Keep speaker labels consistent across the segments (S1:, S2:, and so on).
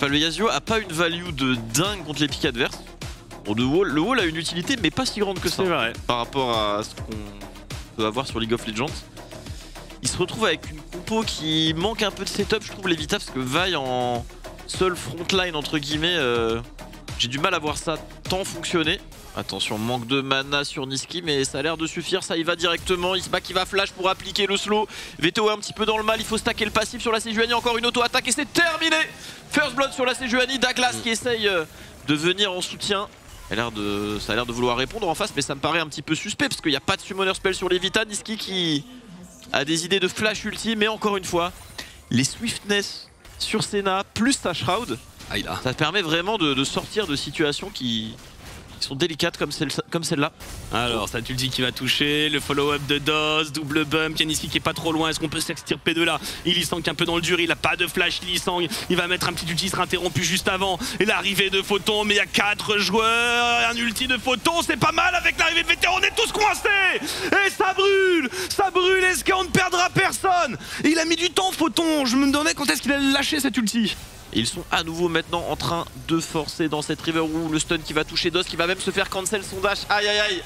S1: pas, le Yasuo a pas une value de dingue contre les pics adverses. Bon, le wall a une utilité, mais pas si grande que ça.
S2: C'est vrai.
S1: Par rapport à ce qu'on peut avoir sur League of Legends. Il se retrouve avec une compo qui manque un peu de setup, je trouve, Levita, parce que Vi en seul frontline, entre guillemets, j'ai du mal à voir ça tant fonctionner. Attention, manque de mana sur Niski, mais ça a l'air de suffire, ça y va directement. Isma qui va flash pour appliquer le slow. VTO est un petit peu dans le mal, il faut stacker le passif sur la Sejuani, encore une auto-attaque et c'est terminé. First blood sur la Sejuani, Douglas qui essaye de venir en soutien. Ça a l'air de vouloir répondre en face, mais ça me paraît un petit peu suspect parce qu'il n'y a pas de summoner spell sur Levita. Niski qui a des idées de flash ulti, mais encore une fois, les swiftness sur Senna plus sa shroud, ça permet vraiment de sortir de situations qui sont délicates comme celle-là.
S2: Alors, cette ulti qui va toucher, le follow-up de DOS, double bump, Yanissi qui est pas trop loin, est-ce qu'on peut s'extirper de là? Ilisang un peu dans le dur, il a pas de flash, Ilisang, il va mettre un petit ulti, il sera interrompu juste avant, et l'arrivée de Photon, mais il y a 4 joueurs, un ulti de Photon, c'est pas mal avec l'arrivée de VTO, on est tous coincés, et ça brûle, est-ce qu'on ne perdra personne? Et il a mis du temps Photon, je me demandais quand est-ce qu'il allait lâcher cette ulti.
S1: Et ils sont à nouveau maintenant en train de forcer dans cette River Room. Le stun qui va toucher DOS, qui va même se faire cancel son dash. Aïe aïe aïe.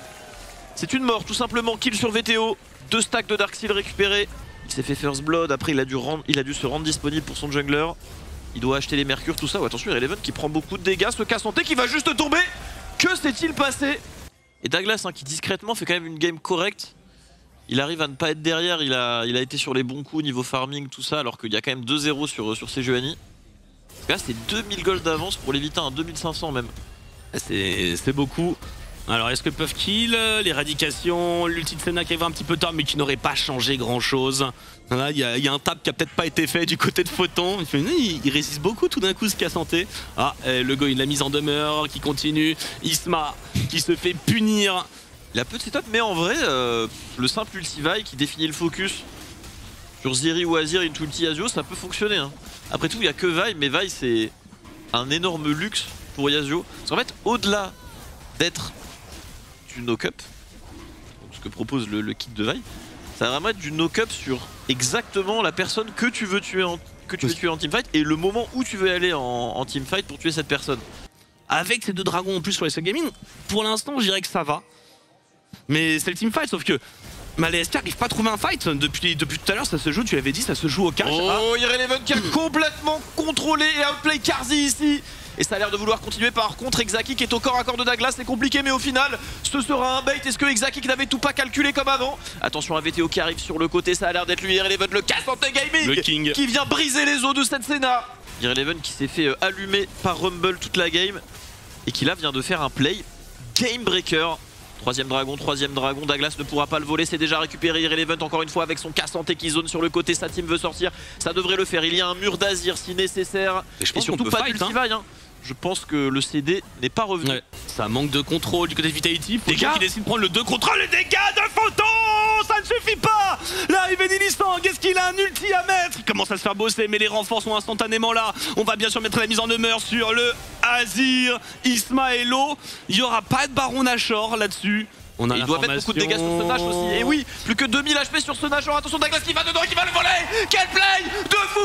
S1: C'est une mort tout simplement. Kill sur VTO. 2 stacks de Darksteel récupérés. Il s'est fait first blood. Après il a dû se rendre disponible pour son jungler. Il doit acheter les mercures, tout ça. Oh, attention, Irrelevant qui prend beaucoup de dégâts. Ce Cassante qui va juste tomber. Que s'est-il passé? Et Douglas qui discrètement fait quand même une game correcte. Il arrive à ne pas être derrière. Il a été sur les bons coups niveau farming, tout ça. Alors qu'il y a quand même 2-0 sur Sejuani. Là c'est 2000 gold d'avance pour Levita, 2500 même.
S2: C'est beaucoup. Alors est-ce que peuvent kill? L'éradication, l'ulti de Senna qui arrive un petit peu tard mais qui n'aurait pas changé grand chose. Là il y a un tap qui a peut-être pas été fait du côté de Photon. Il résiste beaucoup tout d'un coup ce Cassante. Ah le go il l'a mise en demeure qui continue. Isma qui se fait punir.
S1: Il a peu de setup mais en vrai le simple ulti-Vi qui définit le focus sur Zeri ou Azir into ulti Yasuo ça peut fonctionner hein. Après tout il n'y a que Vi, mais Vi c'est un énorme luxe pour Yasuo. Parce qu'en fait au-delà d'être du knock-up, ce que propose le kit de Vi, ça va vraiment être du knock-up sur exactement la personne que tu veux tuer en teamfight et le moment où tu veux aller en teamfight pour tuer cette personne.
S2: Avec ces 2 dragons en plus sur les Sub Gaming, pour l'instant je dirais que ça va. Mais c'est le teamfight sauf que Malestia n'arrive pas à trouver un fight depuis tout à l'heure, ça se joue, tu l'avais dit, ça se joue au cash.
S1: Oh, Irrelevant qui a complètement contrôlé et outplay Carzzy ici. Et ça a l'air de vouloir continuer. Par contre, Exaki qui est au corps à corps de Douglas, c'est compliqué, mais au final, ce sera un bait. Est-ce que Exaki n'avait tout pas calculé comme avant? Attention à VTO qui arrive sur le côté, ça a l'air d'être lui, Irrelevant, le Cassante Gaming,
S2: le King,
S1: qui vient briser les os de cette Senna. Irrelevant qui s'est fait allumer par Rumble toute la game et qui là vient de faire un play game breaker. Troisième dragon, Douglas ne pourra pas le voler, c'est déjà récupéré. Irrelevant encore une fois avec son Cassante qui zone sur le côté, sa team veut sortir, ça devrait le faire. Il y a un mur d'Azir si nécessaire, et surtout pas d'ulti-Vi hein. Je pense que le CD n'est pas revenu.
S2: Ouais. Ça manque de contrôle du côté de Vitality. Photon qui décide de prendre le 2 contrôle. Les dégâts de Photon, ça ne suffit pas. L'arrivée d'Ilisang, est-ce qu'il a un ulti à mettre? Il commence à se faire bosser, mais les renforts sont instantanément là. On va bien sûr mettre la mise en demeure sur le Azir, Isma et Lo. Il n'y aura pas de Baron Nashor là-dessus.
S1: Il doit mettre beaucoup de dégâts sur ce Nash aussi. Et oui, plus que 2000 HP sur ce Nash. Attention, Douglas qui va dedans et qui va le voler. Quel play de fou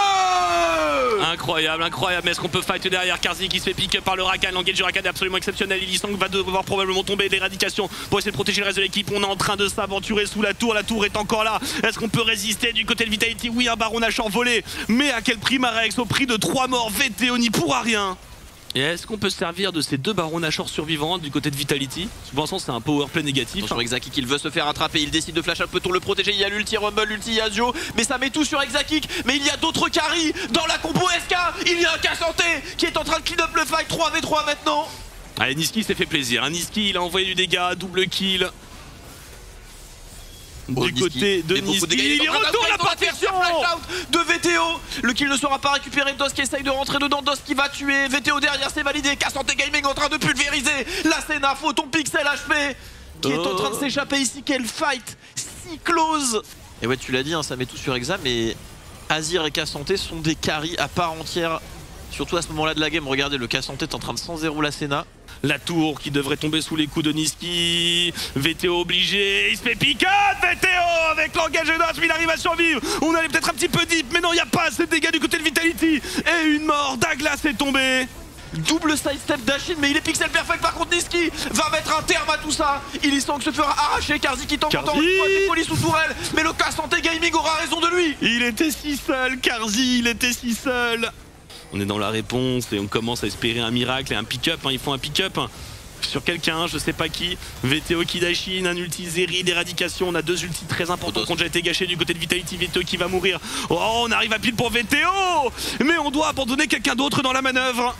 S1: furieux!
S2: Incroyable, incroyable. Mais est-ce qu'on peut fight derrière? Carzzy qui se fait pick up par le Rakan. L'engage du Rakan est absolument exceptionnel. Ilisang va devoir probablement tomber. L'éradication pour essayer de protéger le reste de l'équipe. On est en train de s'aventurer sous la tour. La tour est encore là. Est-ce qu'on peut résister du côté de Vitality? Oui, un Baron Nashor volé. Mais à quel prix, Marex? Au prix de 3 morts. VTO n'y pourra rien. Et est-ce qu'on peut se servir de ces 2 Barons Nashor survivants du côté de Vitality? Pour l'instant c'est un powerplay négatif.
S1: Sur Exaki qu'il veut se faire attraper, il décide de flash un peu pour le protéger. Il y a l'ulti Rumble, l'ulti Yasuo, mais ça met tout sur Exaki. Mais il y a d'autres carries dans la compo SK. Il y a un Cassante qui est en train de clean up le fight 3v3 maintenant.
S2: Allez, Niski s'est fait plaisir. Niski il a envoyé du dégât, double kill. Du côté de Niski, il retourne la protection
S1: de VTO. Le kill ne sera pas récupéré. DOS qui essaye de rentrer dedans. DOS qui va tuer. VTO derrière, c'est validé. Cassante Gaming en train de pulvériser la Senna. Photon Pixel HP qui est en train de s'échapper ici. Quel fight si close. Et ouais, tu l'as dit, hein, ça met tout sur Exa. Mais Azir et Cassante sont des carries à part entière Surtout à ce moment-là de la game, regardez, le casse en tête en train de 100-0 la Senna.
S2: La tour qui devrait tomber sous les coups de Niski. VTO obligé, il se fait pick-up VTO avec l'engage de Dodge, mais il arrive à survivre. On allait peut-être un petit peu deep, mais non, il n'y a pas assez de dégâts du côté de Vitality. Et une mort, Douglas est tombé.
S1: Double sidestep d'Achine, mais il est pixel perfect. Par contre, Niski va mettre un terme à tout ça. Ilisang se fera arracher. Karzi qui tente encore une fois des folies sous tourelle. Mais le cas santé gaming aura raison de lui.
S2: Il était si seul, Karzi, il était si seul. On est dans la réponse et on commence à espérer un miracle et un pick-up. Hein. Ils font un pick-up sur quelqu'un, je sais pas qui. VTO qui d'Achine, un ulti Zeri d'éradication. On a deux ultis très importants qui ont déjà été gâchés du côté de Vitality. VTO qui va mourir. Oh, on arrive à pile pour VTO. Mais on doit abandonner quelqu'un d'autre dans la manœuvre.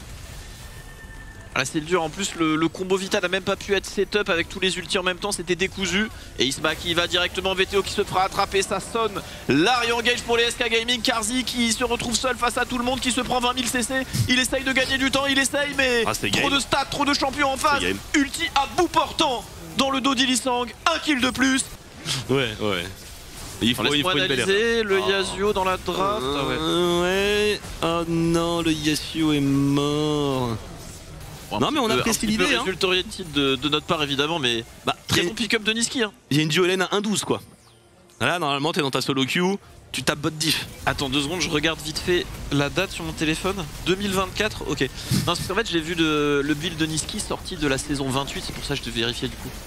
S1: Ah, c'est dur, en plus le combo Vita n'a même pas pu être setup avec tous les ultis en même temps, c'était décousu. Et Isma qui va directement, VTO qui se fera attraper, ça sonne. La re-engage pour les SK Gaming, Karzi qui se retrouve seul face à tout le monde, qui se prend 20 000 CC. Il essaye de gagner du temps, il essaye, mais trop de stats, trop de champions en face. Ulti à bout portant dans le dos d'Ilisang, un kill de plus.
S2: Ouais. Il faut
S1: analyser le Yasuo dans la draft.
S2: Ouais. Oh non, le Yasuo est mort. Non mais on apprécie l'idée.
S1: Un résultat orienté de notre part évidemment, mais très bon pick-up de Niski. Hein.
S2: Il y a une duo lane à 1-12 quoi. Là normalement t'es dans ta solo queue, tu tapes bot diff.
S1: Attends 2 secondes, je regarde vite fait la date sur mon téléphone. 2024, ok. Non parce qu'en fait j'ai vu le build de Niski sorti de la saison 28, c'est pour ça que je devais vérifier du coup.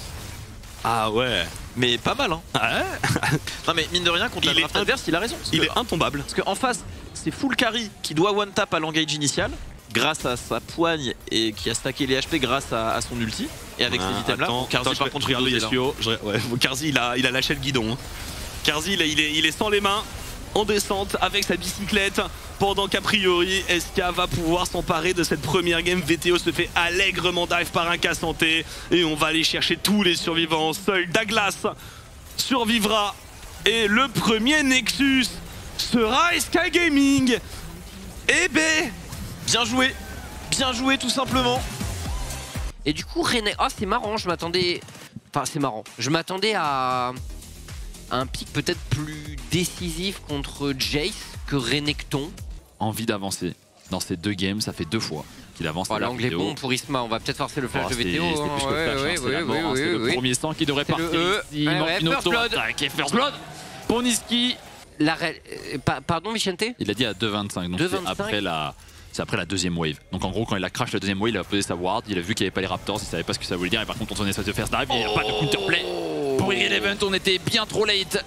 S2: Ah ouais.
S1: Mais pas mal hein.
S2: Ah ouais.
S1: Non mais mine de rien contre la draft adverse il a raison.
S2: Il est intombable.
S1: Parce qu'en face c'est full carry qui doit one tap à l'engage initial. Grâce à sa poigne et qui a stacké les HP grâce à son ulti. Et avec ces items là, Karzi par contre
S2: regarde le Yasuo. Karzi il a lâché le guidon. Hein. Karzi il est sans les mains, en descente avec sa bicyclette. Pendant qu'a priori SK va pouvoir s'emparer de cette première game. VTO se fait allègrement dive par un cas santé. Et on va aller chercher tous les survivants. Seul Douglas survivra. Et le premier Nexus sera SK Gaming. Et ben bien joué tout simplement.
S3: Et du coup René, oh c'est marrant, je m'attendais, enfin c'est marrant, je m'attendais à un pick peut-être plus décisif contre Jace que Renekton.
S4: Envie d'avancer dans ces deux games, ça fait 2 fois qu'il avance.
S3: Voilà, l'angle est bon pour Isma, on va peut-être forcer le flash de VTO.
S4: C'est le premier sang qui devrait partir ici.
S3: First Blood.
S4: First Blood pour Niski.
S3: Pardon Vicente.
S4: Il a dit à 2.25, donc c'est après la deuxième wave. Donc en gros quand il a crash la deuxième wave, il a posé sa ward, il a vu qu'il n'y avait pas les Raptors, il savait pas ce que ça voulait dire et par contre on s'en est de faire dive, il n'y a pas de counterplay. Pour Irrelevant on était bien trop late.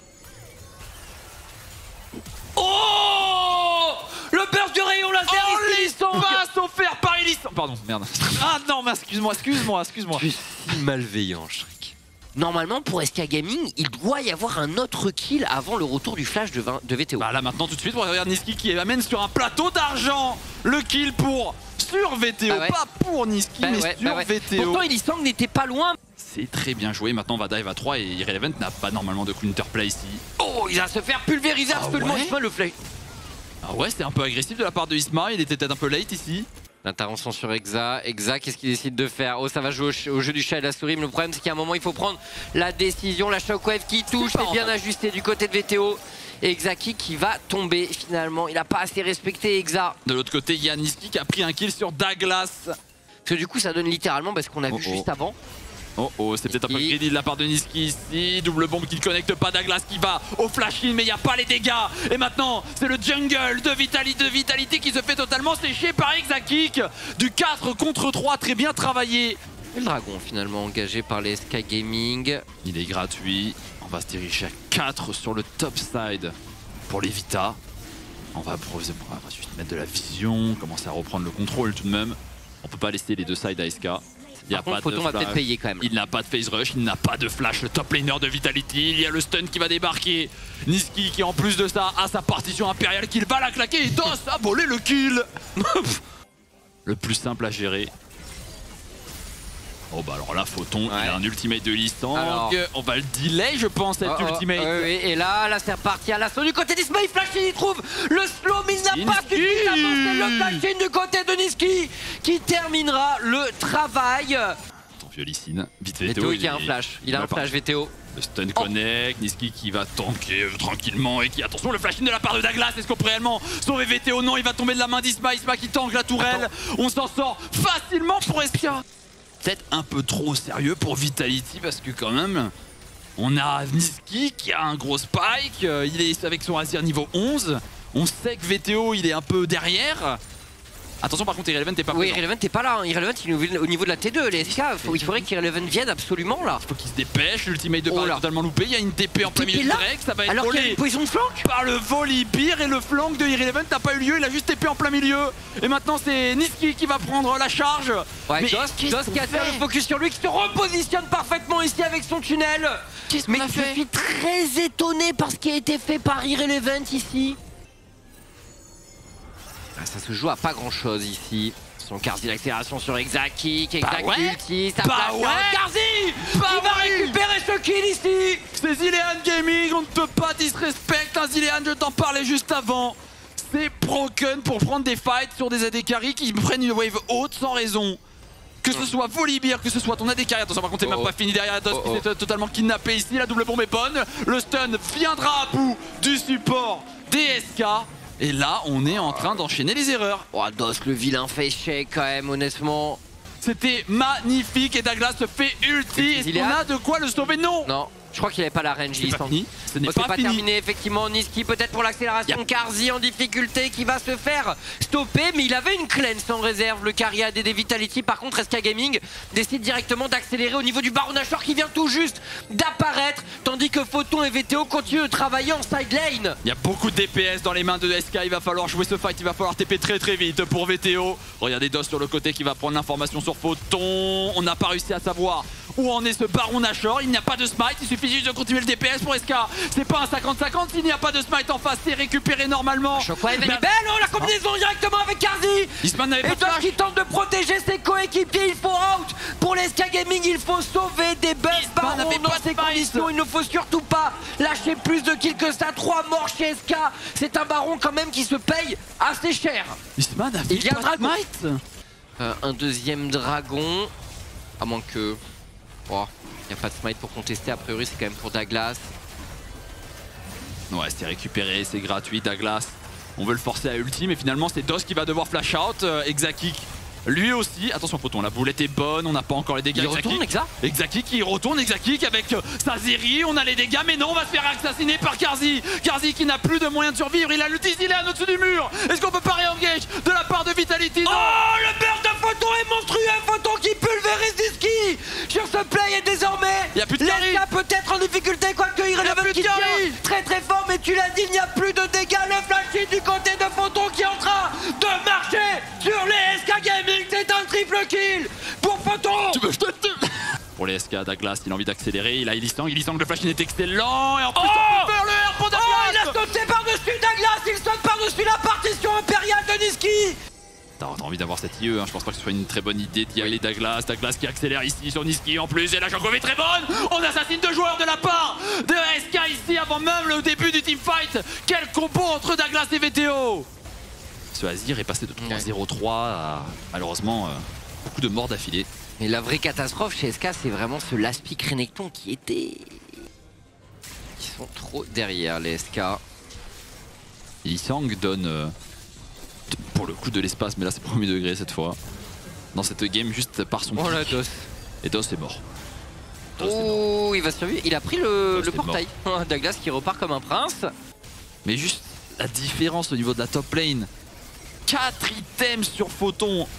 S3: Oh le burst de rayon laser
S4: passe offert par Ilisang. Pardon, merde. Ah non mais excuse-moi.
S3: Tu es si malveillant Shrek. Normalement pour SK Gaming, il doit y avoir un autre kill avant le retour du flash de VTO.
S4: Bah là maintenant tout de suite, on regarde Niski qui amène sur un plateau d'argent le kill sur VTO, pas pour Niski mais sur VTO.
S3: Pourtant Ilisang n'était pas loin.
S4: C'est très bien joué, maintenant on va dive à 3 et Irrelevant n'a pas normalement de counterplay ici.
S3: Oh il va se faire pulvériser absolument Isma le flash.
S4: Ah ouais c'était un peu agressif de la part de Isma, il était peut-être un peu late ici.
S3: L'intervention sur Exa, qu'est-ce qu'il décide de faire? Oh ça va jouer au jeu du chat et de la souris, mais le problème c'est qu'à un moment il faut prendre la décision, la shockwave qui touche, c'est bien ajusté du côté de VTO. Et Exaki qui va tomber finalement, il n'a pas assez respecté Exa.
S4: De l'autre côté il y a Niski qui a pris un kill sur Douglas.
S3: Parce que du coup ça donne littéralement ce qu'on a vu juste avant.
S4: C'est peut-être un peu greedy de la part de Niski ici. Double bombe qui ne connecte pas, Douglas qui va au flash in mais il n'y a pas les dégâts. Et maintenant c'est le jungle de Vitality qui se fait totalement sécher par Exakick. Du 4 contre 3, très bien travaillé.
S3: Et le dragon finalement engagé par les SK Gaming.
S4: Il est gratuit, on va se diriger à 4 sur le top side pour les Vita. On va juste mettre de la vision, commencer à reprendre le contrôle tout de même. On peut pas laisser les deux sides à SK.
S3: Par contre, Photon va peut-être payer quand même.
S4: Il n'a pas de phase rush, il n'a pas de flash. Le top laner de Vitality, il y a le stun qui va débarquer. Niski qui en plus de ça a sa partition impériale qu'il va la claquer et DOS a volé le kill. Le plus simple à gérer. Oh bah alors là Photon, il a un ultimate de Ilisang. On va le delay je pense cet ultimate.
S3: Et là c'est reparti à l'assaut du côté d'Isma, il flash, il trouve le slow mais il n'a pas suffi d'avancer le flash du côté de Niski qui terminera le travail.
S4: Attends, talentueux Licine. Vite
S3: VTO qui a un flash. Il a un flash VTO.
S4: Le stun connect, Niski qui va tanker tranquillement et qui, attention, le flash in de la part de Douglas. Est-ce qu'on peut réellement sauver VTO? Non, il va tomber de la main d'Isma. Isma qui tank la tourelle. On s'en sort facilement pour Eska. Peut-être un peu trop sérieux pour Vitality parce que quand même, on a Niski qui a un gros spike. Il est avec son Azir niveau 11. On sait que VTO il est un peu derrière. Attention par contre, Irrelevant t'es pas
S3: Oui,
S4: présent.
S3: Irrelevant t'es pas là, hein. Irrelevant il est au niveau de la T2, les SK, il faudrait qu'Irrelevant vienne absolument là.
S4: Il faut qu'il se dépêche, l'ultimate de Paris est totalement loupé, il y a une TP en plein milieu du Drake, ça va être
S3: alors qu'il y a une position de flank
S4: par le Volibear et le flank de Irrelevant n'a pas eu lieu, il a juste TP en plein milieu. Et maintenant c'est Niski qui va prendre la charge.
S3: Ouais,
S4: mais
S3: Dos qui a fait le focus sur lui, qui se repositionne parfaitement ici avec son tunnel. Mais je suis très étonné par ce qui a été fait par Irrelevant ici. Ça se joue à pas grand chose ici. Son Karzi l'accélération sur Exaki, ulti, ça flash Karzi qui va récupérer ce kill ici.
S4: C'est Zilean Gaming, on ne peut pas disrespect un Zilean, je t'en parlais juste avant. C'est broken pour prendre des fights sur des AD carry qui prennent une wave haute sans raison. Que ce soit Volibear, que ce soit ton AD carry, attention par contre c'est même pas fini derrière Dos qui s'est totalement kidnappé ici, la double bombe est bonne. Le stun viendra à bout du support DSK. Et là, on est en train d'enchaîner les erreurs.
S3: Oh, Dos, le vilain fait shake quand même, honnêtement.
S4: C'était magnifique et Douglas se fait ulti. Est-ce qu'on a de quoi le sauver? Non.
S3: Non, je crois qu'il avait pas la range.
S4: C'est pas fini. Ce n'est
S3: pas terminé, effectivement. Niski peut-être pour l'accélération. Karzi en difficulté qui va se faire stopper. Mais il avait une cleanse en réserve, le carry AD des Vitality. Par contre, SK Gaming décide directement d'accélérer au niveau du Baron Nashor qui vient tout juste d'apparaître. Tandis que Photon et VTO continuent de travailler en side lane.
S4: Il y a beaucoup de DPS dans les mains de SK. Il va falloir jouer ce fight. Il va falloir TP très vite pour VTO. Regardez Dos sur le côté qui va prendre l'information sur Photon. On n'a pas réussi à savoir où en est ce Baron Nashor. Il n'y a pas de smite. Il suffit juste de continuer le DPS pour SK. C'est pas un 50-50 s'il n'y a pas de smite en face. C'est récupéré normalement.
S3: Shockwave elle est belle. Oh, la combinaison directement avec Karzi.
S4: Isman n'avait pas de flash.
S3: Qui tente de protéger ses coéquipiers. Il faut out. Pour les SK Gaming, il faut sauver des buffs Baron dans ces conditions. Il ne faut surtout pas lâcher plus de kills que ça. 3 morts chez SK. C'est un Baron quand même qui se paye assez cher.
S4: Isman a
S3: il y a un dragon.
S4: smite.
S3: Un deuxième dragon. À moins que... Oh, il n'y a pas de smite pour contester, a priori c'est quand même pour Douglas.
S4: Ouais, c'est récupéré, c'est gratuit Douglas. On veut le forcer à ulti, mais finalement c'est Dos qui va devoir flash out. Exaki, lui aussi. Attention Photon, la boulette est bonne, on n'a pas encore les dégâts.
S3: Il retourne
S4: Exaki qui retourne, Exaki avec sa Zeri, on a les dégâts, mais non, on va se faire assassiner par Karzi. Karzi qui n'a plus de moyens de survivre, il a l'ulti, il est au-dessus du mur. Est-ce qu'on peut pas réengage de la part de Vitality? Non.
S3: Oh, le burst de Photon est monstrueux, Photon qui pulvérise Niski sur ce play et désormais
S4: il y a plus de carry.
S3: L'SK peut-être en difficulté, quoique Irrelevant qui tient très fort, mais tu l'as dit, il n'y a plus de dégâts. Le flash du côté de Photon qui est en train de marcher sur les SK Gaming, c'est un triple kill pour Photon.
S4: Tu veux je te pour les SK, Douglas, il a envie d'accélérer, il a Ilistang, le flash in est excellent et en plus on peut faire le R pour Douglas.
S3: Oh, il a sauté par-dessus Douglas, il saute par-dessus la partition impériale de Niski.
S4: T'as envie d'avoir cette IE, hein. Je pense pas que ce soit une très bonne idée d'y aller Douglas qui accélère ici sur Niski en plus et la Shockwave est très bonne. On assassine 2 joueurs de la part de SK ici avant même le début du teamfight. Quel combo entre Douglas et VTO. Ce Azir est passé de 3-0-3 à malheureusement beaucoup de morts d'affilée.
S3: Mais la vraie catastrophe chez SK, c'est vraiment ce Laspic Renekton qui sont trop derrière les SK.
S4: Illisang donne pour le coup de l'espace, mais là c'est premier degré cette fois. Dans cette game juste par son
S3: pic. Dos.
S4: Et Dos est mort.
S3: Oh, il va survivre. Il a pris le portail. Douglas qui repart comme un prince.
S4: Mais juste la différence au niveau de la top lane. 4 items sur Photon.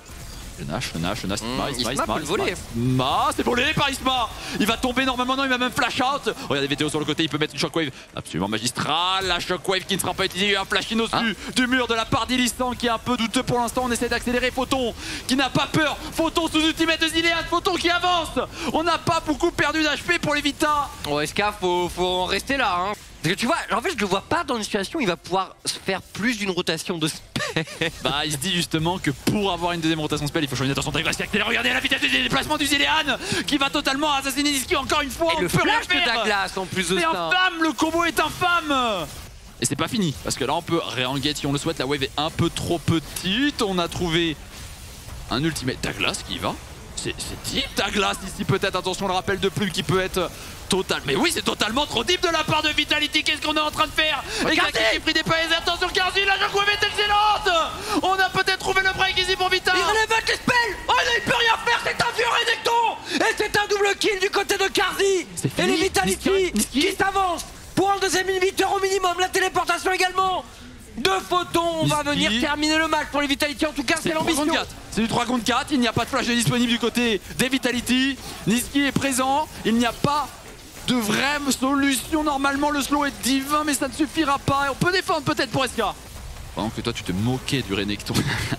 S3: Isma peut le voler.
S4: Isma, c'est volé par Isma. Il va tomber normalement, non, il va même flash out. Regardez VTO sur le côté, il peut mettre une Shockwave absolument magistrale. La Shockwave qui ne sera pas utilisée, il y a un flash in au-dessus du mur de la part d'Illisang qui est un peu douteux pour l'instant. On essaie d'accélérer Photon qui n'a pas peur. Photon sous ultimate de Zilean, Photon qui avance. On n'a pas beaucoup perdu d'HP pour les Vita.
S3: Oh, SK, faut en rester là. Hein. Parce que tu vois, en fait je le vois pas dans une situation où il va pouvoir se faire plus d'une rotation de spell.
S4: Bah il se dit justement que pour avoir une deuxième rotation spell il faut choisir une attention Douglas qui accélère. Regardez la vitesse de déplacement du Zilean qui va totalement assassiner Niski encore une fois.
S3: Et le flash de Douglas en plus de ça.
S4: C'est infâme, le combo est infâme. Et c'est pas fini parce que là on peut réengage si on le souhaite. La wave est un peu trop petite. On a trouvé un ultimate Douglas qui y va. c'est deep Douglas ici peut-être, attention le rappel de plume qui peut être total. Mais oui c'est totalement trop deep de la part de Vitality, qu'est-ce qu'on est en train de faire? Exact qui a pris des PSE, attention Karzi, la shockwave est excellente. On a peut-être trouvé le break ici pour Vita.
S3: Il relève les spells. Oh là, il peut rien faire, c'est un vieux Renekton. Et c'est un double kill du côté de Karzi. Et les Vitality qui s'avancent pour un deuxième inhibiteur au minimum, la téléportation également. 2 photons, on va venir terminer le match pour les Vitality, en tout cas c'est l'ambition.
S4: C'est du 3 contre 4, il n'y a pas de flash disponible du côté des Vitality. Niski est présent, il n'y a pas de vraie solution. Normalement le slow est divin mais ça ne suffira pas. Et on peut défendre peut-être pour SK. Pendant que toi tu te moquais du Renekton.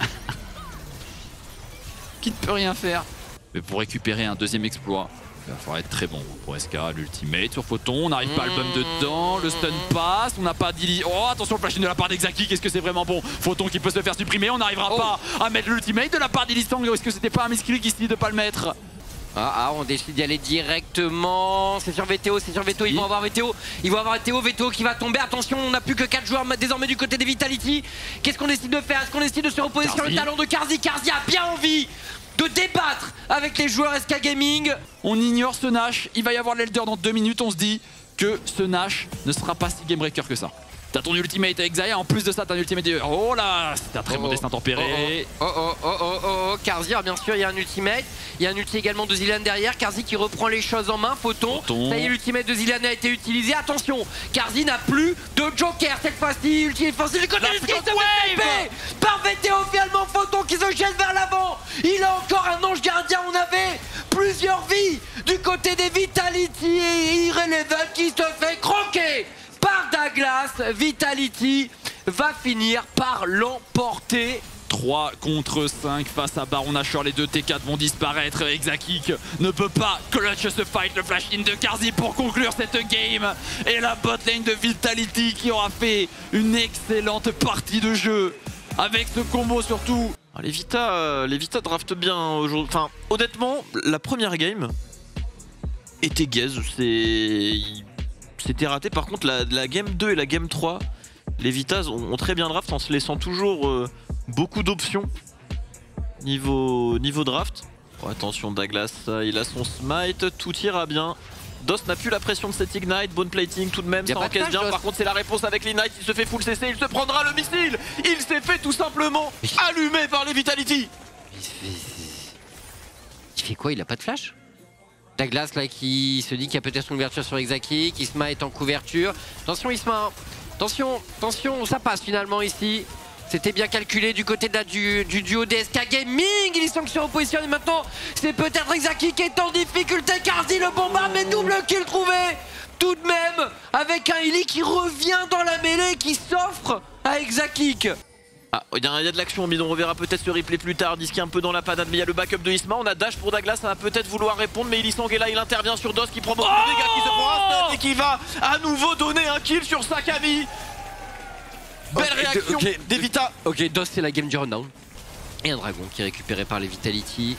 S4: Qui ne peut rien faire. Mais pour récupérer un deuxième exploit, il va falloir être très bon pour SK. L'ultimate sur Photon, on n'arrive pas à le bump dedans, le stun passe, on n'a pas d'illy. Oh attention le flash in de la part d'Exaki, qu'est-ce que c'est vraiment bon. Photon qui peut se faire supprimer, on n'arrivera pas à mettre l'ultimate de la part d'Illisang. Est-ce que c'était pas un misclick ici de pas le mettre?
S3: On décide d'y aller directement. C'est sur VTO, ils vont avoir VTO. Ils vont avoir VTO qui va tomber. Attention, on n'a plus que 4 joueurs désormais du côté des Vitality. Qu'est-ce qu'on décide de faire? Est-ce qu'on décide de se reposer sur le talent de Karzi? Karzi a bien envie de débattre avec les joueurs SK Gaming.
S4: On ignore ce Nash, il va y avoir l'Elder dans 2 minutes. On se dit que ce Nash ne sera pas si game breaker que ça. T'as ton ultimate avec Xayah, en plus de ça t'as un ultimate de... Oh là, c'était un très bon destin tempéré.
S3: Karzi, bien sûr il y a un ultimate. Il y a un ulti également de Zilean derrière. Karzi qui reprend les choses en main. Photon. Ça y est, l'ultimate de Zilean a été utilisé. Attention, Karzi n'a plus de joker cette fois-ci. Ultimate forcé du côté du ski par VTO finalement. Photon qui se jette vers l'avant. Il a encore un ange gardien. On avait plusieurs vies du côté des Vitality et Irrelevant qui se fait croquer par Douglas. Vitality va finir par l'emporter.
S4: 3 contre 5 face à Baron Nashor, les 2 T4 vont disparaître. Exakik ne peut pas clutch ce fight, le flash in de Karzi pour conclure cette game. Et la botlane de Vitality qui aura fait une excellente partie de jeu avec ce combo surtout.
S1: Les Vita draftent bien aujourd'hui. Enfin, honnêtement, la première game était gaze. C'était raté. Par contre, la game 2 et la game 3, les Vitas ont très bien draft en se laissant toujours beaucoup d'options niveau draft. Oh, attention, Douglas, il a son smite, tout ira bien. Dos n'a plus la pression de cet ignite, bonne plating tout de même, ça encaisse bien. Par contre, c'est la réponse avec l'ignite, il se fait full CC, il se prendra le missile. Il s'est fait tout simplement allumer par les Vitality.
S3: Il fait quoi? Il a pas de flash? Douglas là qui se dit qu'il y a peut-être une ouverture sur Exaki, Isma est en couverture. Attention Isma, attention, ça passe finalement ici. C'était bien calculé du côté du duo DSK Gaming. Ils sont en position et maintenant c'est peut-être Exaki qui est en difficulté. Karzi le bombard mais double kill trouvé tout de même avec un Illy qui revient dans la mêlée qui s'offre à Exaki.
S1: Ah, il y a de l'action en bidon, on reverra peut-être ce replay plus tard. Niski un peu dans la panade, mais il y a le backup de Isma. On a dash pour Douglas, ça va peut-être vouloir répondre, mais Illisang est là, il intervient sur Dos qui prend beaucoup de dégâts, qui se prend un stun et qui va à nouveau donner un kill sur Sakami. Belle réaction des Vita.
S3: Ok, Dos c'est la game du rundown. Et un dragon qui est récupéré par les Vitality.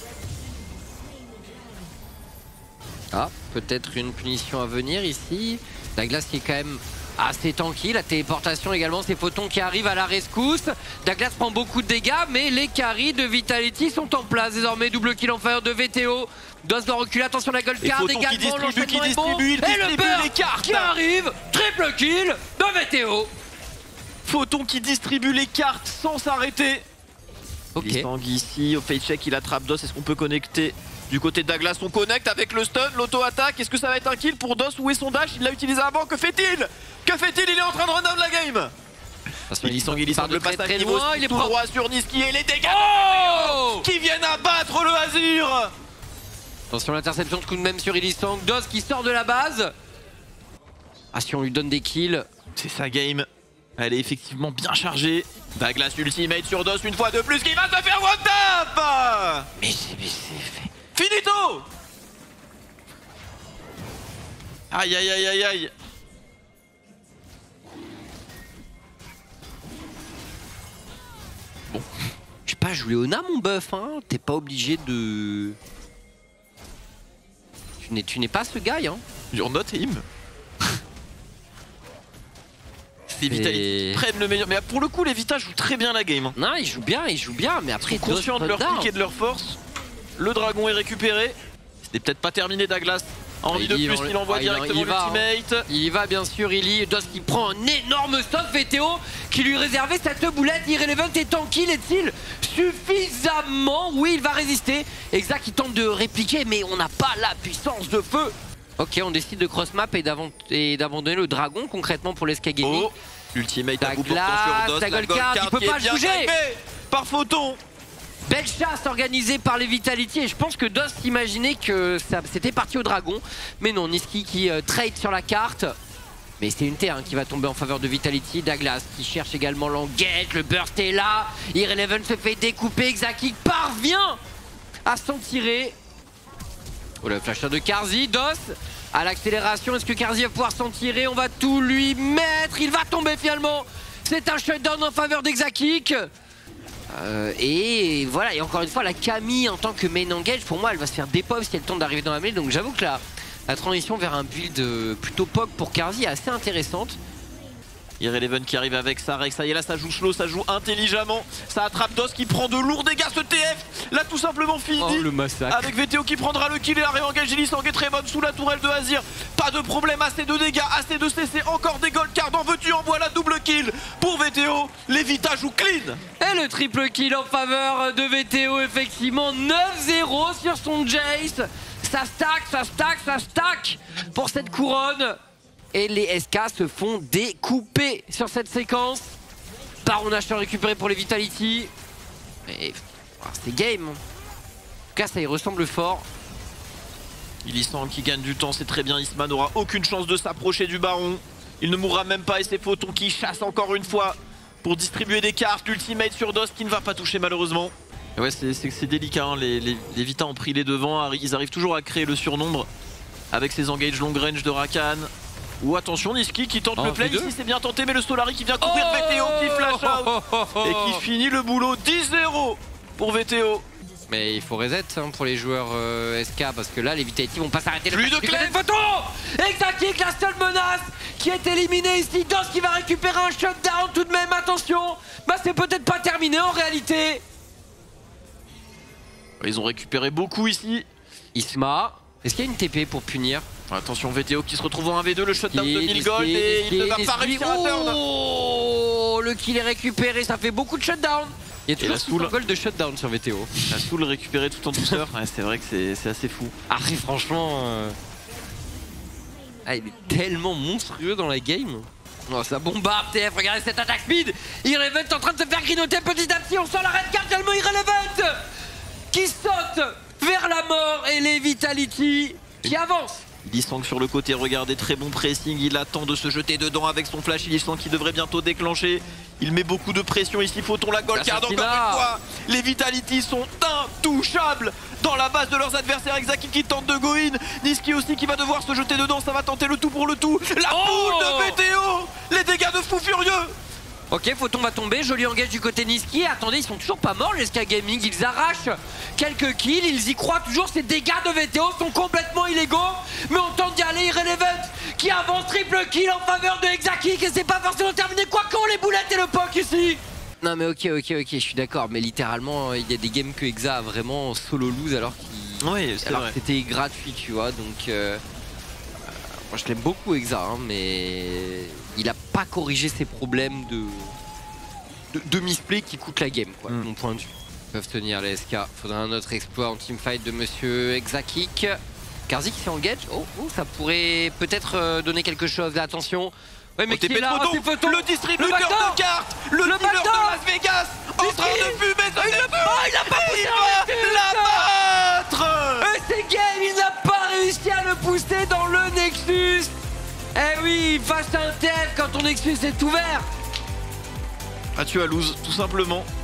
S3: Ah, peut-être une punition à venir ici. Douglas qui est quand même assez tanky, la téléportation également, c'est Photon qui arrive à la rescousse. Douglas prend beaucoup de dégâts, mais les carries de Vitality sont en place désormais. Double kill en faveur de VTO. Dos doit reculer, attention la gold card également.
S1: Il distribue les cartes.
S3: Qui arrive, triple kill de VTO.
S1: Photon qui distribue les cartes sans s'arrêter.
S3: Ok.
S1: Illisang ici, au face check, il attrape Dos. Est-ce qu'on peut connecter du côté de Douglas? On connecte avec le stun, l'auto-attaque. Est-ce que ça va être un kill pour Dos? Où est son dash? Il l'a utilisé avant. Que fait-il? Il est en train de run down la game. Illisang le passage niveau, il est tout droit sur Niski et les dégâts qui viennent abattre le Azur.
S3: Attention l'interception de coup de même sur Illisang. Dos qui sort de la base. Ah, si on lui donne des kills.
S1: C'est sa game. Elle est effectivement bien chargée. Douglas ultimate sur Dos une fois de plus qui va se faire one tap.
S3: Mais c'est fait.
S1: Finito. Aïe aïe aïe aïe aïe.
S3: Bon. Tu pas jouer Léona mon buff hein. T'es pas obligé de... Tu n'es pas ce gars hein.
S1: You're not him. Les Vitality prennent le meilleur. Mais pour le coup, les Vita jouent très bien la game.
S3: Non, ils jouent bien, mais après.
S1: Conscients de leur pique et de leur force. Le dragon est récupéré. Ce n'est peut-être pas terminé, Douglas. Envie de plus, il envoie directement l'ultimate.
S3: Il y va bien sûr, Illy. Dos qui prend un énorme stock, VTO qui lui réservait cette boulette. Irrelevant est tranquille, est-il suffisamment? Oui, il va résister. Exa qui tente de répliquer, mais on n'a pas la puissance de feu. Ok, on décide de cross-map et d'abandonner le dragon concrètement pour l'SK Gaming.
S1: Oh, ultimate à bout portant sur Dos.
S3: La Goldcard, il peut pas se bouger
S1: par Photon.
S3: Belle chasse organisée par les Vitality et je pense que Dos imaginait que c'était parti au dragon. Mais non, Nisqy qui trade sur la carte. Mais c'est une terre qui va tomber en faveur de Vitality. Douglas qui cherche également l'engage, le burst est là. Irrelevant se fait découper, Xaki parvient à s'en tirer. Oh, le flash de Carzzy, Dos à l'accélération. Est-ce que Carzzy va pouvoir s'en tirer? On va tout lui mettre, il va tomber finalement. C'est un shutdown en faveur d'Exakik. Et voilà, et encore une fois la Camille en tant que main engage, pour moi elle va se faire dépop si elle tente d'arriver dans la mêlée. Donc j'avoue que la transition vers un build plutôt POG pour Carzzy est assez intéressante.
S1: Irrelevant qui arrive avec sa Rex, ça y est là ça joue slow, ça joue intelligemment. Ça attrape Dos qui prend de lourds dégâts, ce TF là tout simplement fini.
S3: Oh, le massacre.
S1: Avec VTO qui prendra le kill et la réengage Lee-Sang est très bonne sous la tourelle de Azir. Pas de problème, assez de dégâts, assez de CC, encore des gold cards. En veux-tu, en voilà, double kill pour VTO. Les Vita jouent clean.
S3: Et le triple kill en faveur de VTO, effectivement 9-0 sur son Jace. Ça stack pour cette couronne. Et les SK se font découper sur cette séquence. Baron Nashor récupéré pour les Vitality. Mais c'est game. En tout cas, ça y ressemble fort.
S1: Lee-Sang qui gagne du temps, c'est très bien. Isma n'aura aucune chance de s'approcher du Baron. Il ne mourra même pas et c'est Photon qui chasse encore une fois pour distribuer des cartes. L'ultimate sur Dos qui ne va pas toucher malheureusement. Et ouais, c'est délicat, hein. Les Vita ont pris les devants. Ils arrivent toujours à créer le surnombre avec ces engages long range de Rakan. Ou attention, Nisqy qui tente le play, ici c'est bien tenté, mais le Solari qui vient couvrir VTO qui flash out et qui finit le boulot. 10-0 pour VTO.
S3: Mais il faut reset pour les joueurs SK parce que là les Vitality vont pas s'arrêter.
S1: Plus de clé.
S3: Photo. Exakik, la seule menace qui est éliminée ici. Dos qui va récupérer un shutdown tout de même, attention. Bah c'est peut-être pas terminé en réalité.
S1: Ils ont récupéré beaucoup ici.
S3: Isma, est-ce qu'il y a une TP pour punir?
S1: Attention, VTO qui se retrouve en 1v2, le shutdown de 1000 gold et il ne va pas réussir à turn.
S3: Oh, le kill est récupéré, ça fait beaucoup de shutdown. Il y a toujours 600 gold de shutdown sur VTO.
S1: La Soul récupérée tout en douceur, ouais, c'est vrai que c'est assez fou.
S3: Après franchement, il est tellement monstrueux dans la game. Oh, ça bombarde TF, regardez cette attaque speed. Irrelevant en train de se faire grignoter petit à petit, on sent la red card tellement Irrelevant qui saute vers la mort et les Vitality qui avancent.
S1: Lee-Sang sur le côté, regardez, très bon pressing, il attend de se jeter dedans avec son flash. Lee-Sang qui devrait bientôt déclencher. Il met beaucoup de pression ici, Photon la gold card encore une fois. Les Vitality sont intouchables dans la base de leurs adversaires. Exakik qui tente de go in, Nisqy aussi qui va devoir se jeter dedans, ça va tenter le tout pour le tout. La poule de VTO, les dégâts de fou furieux.
S3: Ok, Photon va tomber, joli engage du côté Nisqy. Attendez, ils sont toujours pas morts les SK Gaming, ils arrachent quelques kills, ils y croient toujours. Ces dégâts de VTO sont complètement illégaux, mais on tente d'y aller. Irrelevant qui avance, triple kill en faveur de Exakik et c'est pas forcément terminé, quoi qu'on les boulettes et le POC ici. Non mais ok, je suis d'accord, mais littéralement il y a des games que Exa a vraiment solo lose alors que c'était gratuit, tu vois, donc moi je l'aime beaucoup Exa, hein, mais il a pas corrigé ses problèmes de misplay qui coûtent la game, quoi, de mon point de vue. Ils peuvent tenir les SK, faudra un autre exploit en teamfight de monsieur Exakik. Carzzy qui s'engage, ça pourrait peut-être donner quelque chose, là, attention. Ouais, mais qui est là,
S1: Photon, le distributeur de cartes, le dealer de Las Vegas, en train de fumer, il a pas poussé, il va l'abattre.
S3: C'est game, il n'a pas réussi à le pousser dans le Nexus. Eh oui, face à un TF quand ton Nexus est ouvert.
S1: Ah, tu as lose, tout simplement.